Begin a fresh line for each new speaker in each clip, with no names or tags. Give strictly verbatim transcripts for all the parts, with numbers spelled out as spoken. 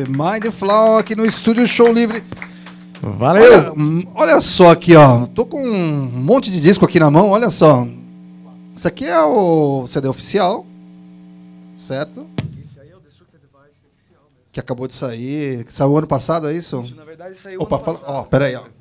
Mindflow aqui no Estúdio Show Livre.
Valeu!
Olha, olha só aqui, ó. Tô com um monte de disco aqui na mão, olha só. Isso aqui é o C D oficial, certo?
Esse aí é o Destructive Device oficial mesmo.
Que acabou de sair, que saiu ano passado, é isso?
Isso, na verdade, saiu
Opa,
ano
fala,
passado.
ó, peraí, ó.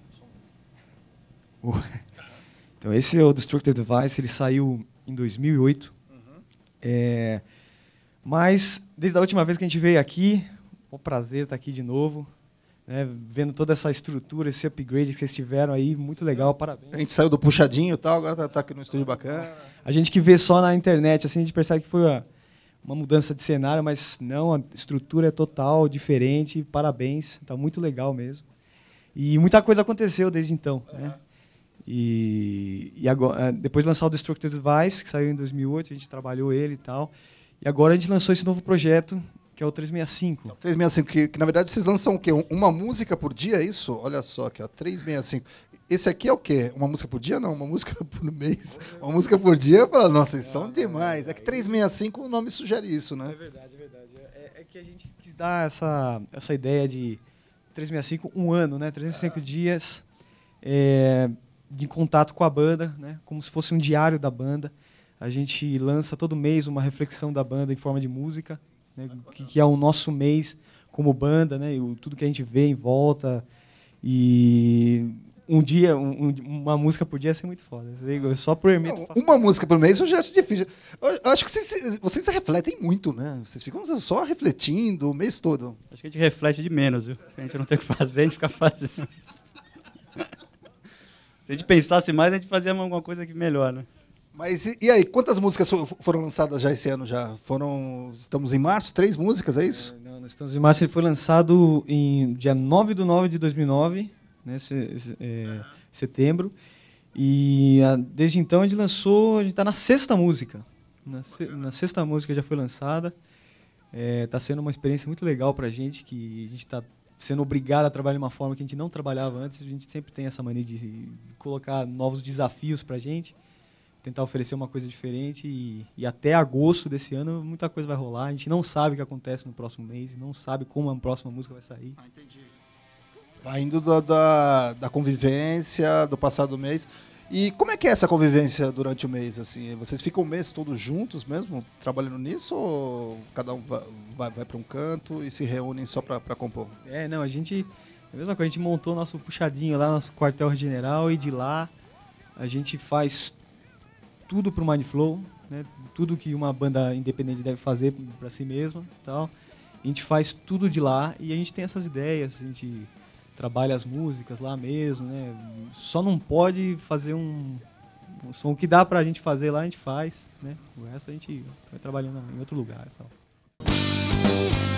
Então, esse é o Destructive Device, ele saiu em dois mil e oito. Uhum. É, mas, desde a última vez que a gente veio aqui, é um prazer estar aqui de novo, né, vendo toda essa estrutura, esse upgrade que vocês tiveram aí, muito legal, parabéns.
A gente saiu do puxadinho e tal, agora tá, tá aqui no estúdio bacana.
A gente que vê só na internet, assim, a gente percebe que foi uma, uma mudança de cenário, mas não, a estrutura é total, diferente, parabéns, está muito legal mesmo. E muita coisa aconteceu desde então, uhum. né? E, e agora, depois de lançar o Destructive Device, que saiu em dois mil e oito, a gente trabalhou ele e tal. E agora a gente lançou esse novo projeto, que é o trezentos e sessenta e cinco.
trezentos e sessenta e cinco, que, que na verdade vocês lançam o quê? Uma música por dia, é isso? Olha só aqui, ó, trezentos e sessenta e cinco. Esse aqui é o quê? Uma música por dia? Não, uma música por mês. Uma música por dia, eu falo, nossa, eles são demais. É que trezentos e sessenta e cinco, o nome sugere isso, né?
É verdade, é verdade. É, é que a gente quis dar essa, essa ideia de trezentos e sessenta e cinco, um ano, né? trezentos e sessenta e cinco dias é, de contato com a banda, né? Como se fosse um diário da banda. A gente lança todo mês uma reflexão da banda em forma de música, né? que, que é o nosso mês como banda, né? E o, tudo que a gente vê em volta. E um dia, um, uma música por dia ia ser muito foda. Só por Hermeto.
Não, uma música por mês eu já acho difícil. Eu acho que vocês, vocês refletem muito, né? Vocês ficam só refletindo o mês todo.
Acho que a gente reflete de menos, viu? A gente não tem o que fazer, a gente fica fazendo. Se a gente pensasse mais, a gente fazia alguma coisa aqui melhor, né?
Mas e, e aí, quantas músicas foram lançadas já esse ano já? Foram, estamos em março, três músicas, é isso?
É, não, nós estamos em março, ele foi lançado em dia nove de nove de dois mil e nove, né, se, se, é, setembro, e a, desde então a gente lançou, a gente está na sexta música, na, se, na sexta música já foi lançada, está é, sendo uma experiência muito legal para a gente, que a gente está sendo obrigado a trabalhar de uma forma que a gente não trabalhava antes, a gente sempre tem essa mania de colocar novos desafios para a gente, tentar oferecer uma coisa diferente e, e até agosto desse ano muita coisa vai rolar. A gente não sabe o que acontece no próximo mês, não sabe como a próxima música vai sair.
Ah, entendi. Vai indo da, da, da convivência, do passado do mês. E como é que é essa convivência durante o mês? Assim? Vocês ficam o mês todos juntos mesmo, trabalhando nisso? Ou cada um vai, vai, vai para um canto e se reúnem só para compor?
É, não, a gente... É a mesma coisa, a gente montou nosso puxadinho lá, nosso quartel-general, e de lá a gente faz tudo pro Mindflow, né? Tudo que uma banda independente deve fazer para si mesma, tal. A gente faz tudo de lá e a gente tem essas ideias, a gente trabalha as músicas lá mesmo, né? Só não pode fazer um, um som que dá pra gente fazer lá, a gente faz, né? O resto a gente vai trabalhando em outro lugar, tal.